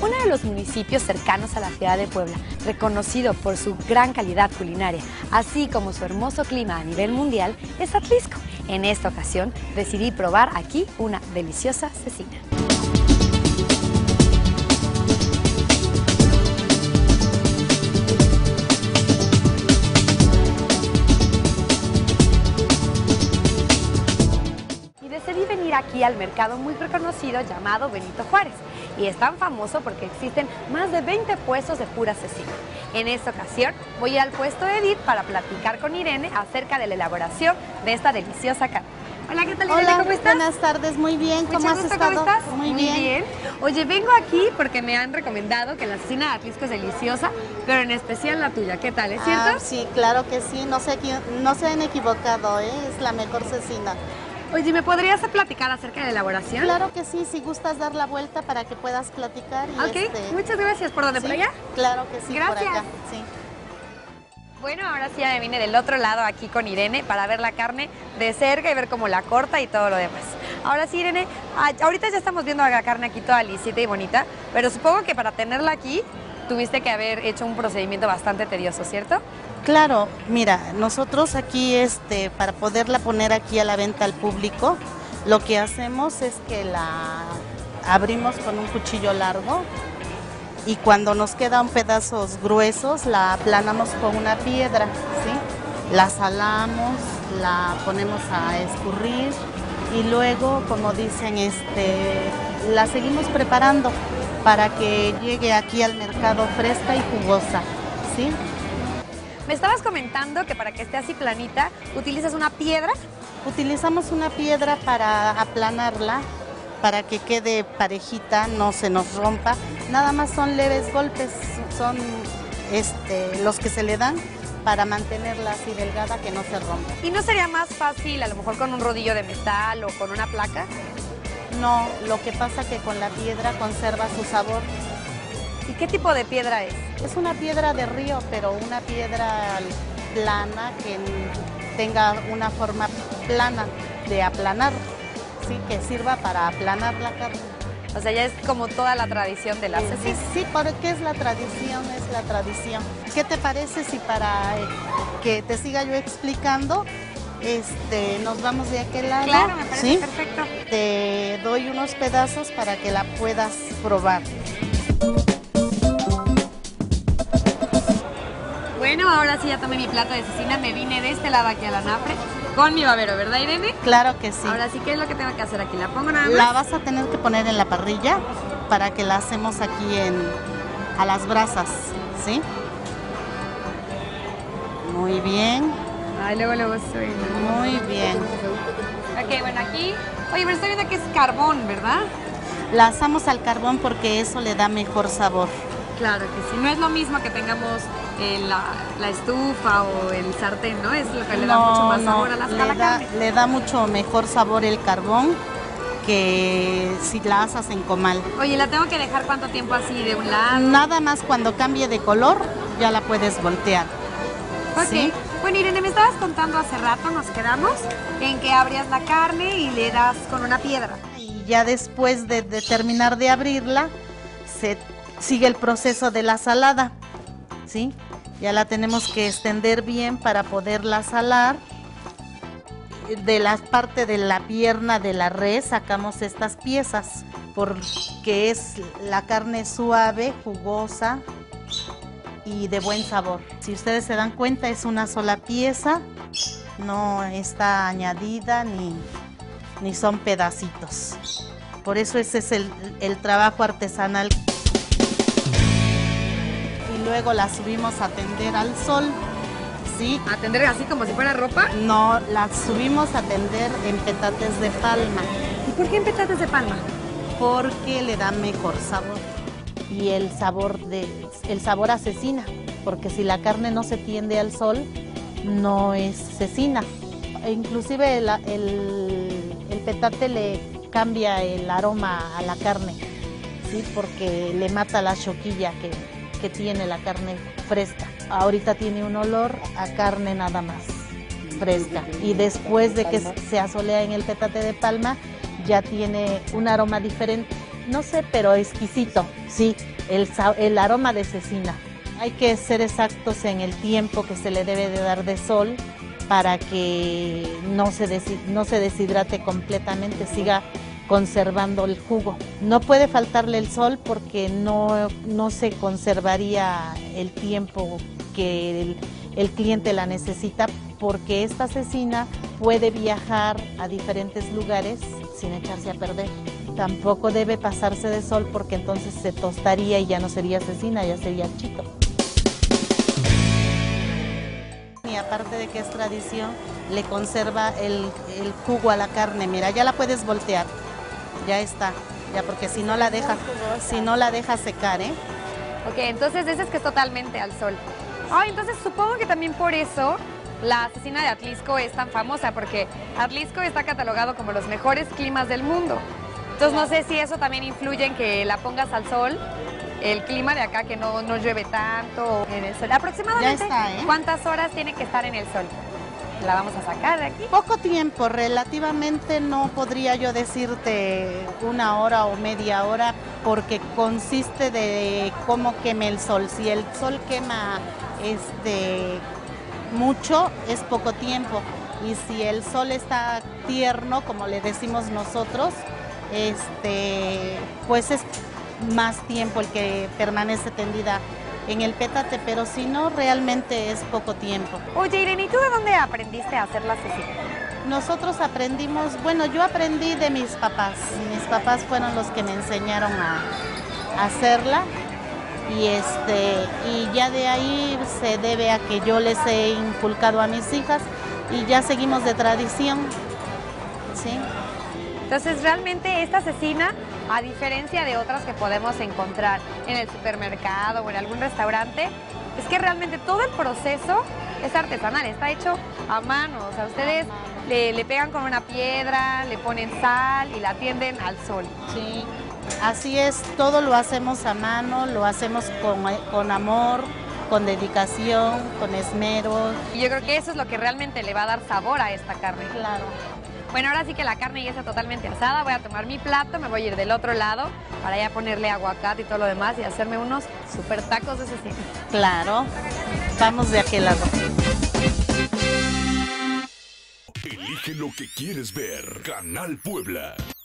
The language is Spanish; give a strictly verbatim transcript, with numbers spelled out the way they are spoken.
Uno de los municipios cercanos a la ciudad de Puebla, reconocido por su gran calidad culinaria, así como su hermoso clima a nivel mundial, es Atlixco. En esta ocasión decidí probar aquí una deliciosa cecina. Decidí venir aquí al mercado muy reconocido llamado Benito Juárez, y es tan famoso porque existen más de veinte puestos de pura cecina. En esta ocasión voy a ir al puesto de Edith para platicar con Irene acerca de la elaboración de esta deliciosa carne. Hola, ¿qué tal, Irene? Hola, ¿Cómo estás? Buenas tardes, muy bien. Mucho ¿Cómo has gusto, estado? ¿Cómo estás? Muy, muy bien. bien. Oye, vengo aquí porque me han recomendado que la cecina de Atlixco es deliciosa, pero en especial la tuya. ¿Qué tal? ¿Es cierto? Ah, sí, claro que sí. No se, no se han equivocado, ¿eh? Es la mejor cecina. Oye, ¿me podrías platicar acerca de la elaboración? Claro que sí, si gustas dar la vuelta para que puedas platicar. Y Ok, este... muchas gracias. ¿Por dónde? ¿Sí? ¿Por allá? Claro que sí, Gracias. por acá. Sí. Bueno, ahora sí ya me vine del otro lado aquí con Irene para ver la carne de cerca y ver cómo la corta y todo lo demás. Ahora sí, Irene, ahorita ya estamos viendo la carne aquí toda lisita y bonita, pero supongo que para tenerla aquí tuviste que haber hecho un procedimiento bastante tedioso, ¿cierto? Claro, mira, nosotros aquí, este, para poderla poner aquí a la venta al público, lo que hacemos es que la abrimos con un cuchillo largo y cuando nos quedan pedazos gruesos la aplanamos con una piedra, ¿sí? La salamos, la ponemos a escurrir y luego, como dicen, este, la seguimos preparando para que llegue aquí al mercado fresca y jugosa, ¿sí? Me estabas comentando que para que esté así planita, ¿utilizas una piedra? Utilizamos una piedra para aplanarla, para que quede parejita, no se nos rompa. Nada más son leves golpes, son este, los que se le dan para mantenerla así delgada, que no se rompa. ¿Y no sería más fácil a lo mejor con un rodillo de metal o con una placa? No, lo que pasa que con la piedra conserva su sabor. ¿Y qué tipo de piedra es? Es una piedra de río, pero una piedra plana que tenga una forma plana de aplanar, sí, que sirva para aplanar la carne. O sea, ya es como toda la tradición de la cecina. Sí, sí, porque es la tradición, es la tradición. ¿Qué te parece si para que te siga yo explicando, este, nos vamos de aquel lado? Claro, me parece ¿sí? perfecto. Te doy unos pedazos para que la puedas probar. Bueno, ahora sí ya tomé mi plato de cecina, me vine de este lado aquí a la Nafre con mi babero, ¿verdad, Irene? Claro que sí. Ahora sí, ¿qué es lo que tengo que hacer aquí? ¿La pongo nada más? La vas a tener que poner en la parrilla para que la hacemos aquí en, a las brasas, ¿sí? Muy bien. Ay, luego, luego suena. Muy bien. Ok, bueno, aquí... Oye, pero estoy viendo que es carbón, ¿verdad? La asamos al carbón porque eso le da mejor sabor. Claro que sí. No es lo mismo que tengamos eh, la, la estufa o el sartén, ¿no? Es lo que le da no, mucho más no, sabor a las le la da, carne. le da mucho mejor sabor el carbón que si la asas en comal. Oye, ¿la tengo que dejar cuánto tiempo así de un lado? Nada más cuando cambie de color ya la puedes voltear. Ok. ¿Sí? Bueno, Irene, me estabas contando hace rato, nos quedamos en que abrías la carne y le das con una piedra. Y ya después de, de terminar de abrirla, se sigue el proceso de la salada, ¿sí? Ya la tenemos que extender bien para poderla salar. De la parte de la pierna de la res sacamos estas piezas, porque es la carne suave, jugosa y de buen sabor. Si ustedes se dan cuenta, es una sola pieza, no está añadida ni, ni son pedacitos. Por eso ese es el, el trabajo artesanal. Y luego la subimos a tender al sol, ¿sí? ¿A tender así como si fuera ropa? No, la subimos a tender en petates de palma. ¿Y por qué en petates de palma? Porque le da mejor sabor. Y el sabor, de, el sabor a cecina, porque si la carne no se tiende al sol, no es cecina. E inclusive el, el, el petate le cambia el aroma a la carne, ¿sí? Porque le mata la choquilla que, que tiene la carne fresca. Ahorita tiene un olor a carne nada más, fresca. Y después de que se asolea en el petate de palma, ya tiene un aroma diferente. no sé, pero exquisito, sí, el, el aroma de cecina. Hay que ser exactos en el tiempo que se le debe de dar de sol para que no se, des, no se deshidrate completamente, siga conservando el jugo. No puede faltarle el sol porque no, no se conservaría el tiempo que el, el cliente la necesita, porque esta cecina puede viajar a diferentes lugares sin echarse a perder. Tampoco debe pasarse de sol porque entonces se tostaría y ya no sería cecina, ya sería chito. Y aparte de que es tradición, le conserva el, el jugo a la carne. Mira, ya la puedes voltear. Ya está, ya, porque si no la deja, si no la deja secar, ¿eh? Ok, entonces dices que es totalmente al sol. Ah, entonces supongo que también por eso la cecina de Atlisco es tan famosa, porque Atlisco está catalogado como los mejores climas del mundo. Entonces no sé si eso también influye en que la pongas al sol, el clima de acá, que no, no llueve tanto en el sol. Aproximadamente, ya está, ¿eh? ¿Cuántas horas tiene que estar en el sol? La vamos a sacar de aquí. Poco tiempo, relativamente no podría yo decirte una hora o media hora, porque consiste de cómo queme el sol. Si el sol quema este, mucho, es poco tiempo. Y si el sol está tierno, como le decimos nosotros, este, pues es más tiempo el que permanece tendida en el pétate, pero si no, realmente es poco tiempo. Oye, Irene, ¿y tú de dónde aprendiste a hacer la cecina? Nosotros aprendimos, bueno, yo aprendí de mis papás. Mis papás fueron los que me enseñaron a, a hacerla, y este y ya de ahí se debe a que yo les he inculcado a mis hijas y ya seguimos de tradición, ¿sí? Entonces, realmente esta cecina, a diferencia de otras que podemos encontrar en el supermercado o en algún restaurante, es que realmente todo el proceso es artesanal, está hecho a mano. O sea, ustedes le, le pegan con una piedra, le ponen sal y la tienden al sol. Sí, así es, todo lo hacemos a mano, lo hacemos con, con amor, con dedicación, con esmero. Y yo creo que eso es lo que realmente le va a dar sabor a esta carne. Claro. Bueno, ahora sí que la carne ya está totalmente asada. Voy a tomar mi plato, me voy a ir del otro lado para ya ponerle aguacate y todo lo demás y hacerme unos super tacos de cecina. Claro, vamos de aquel lado. Elige lo que quieres ver. Canal Puebla.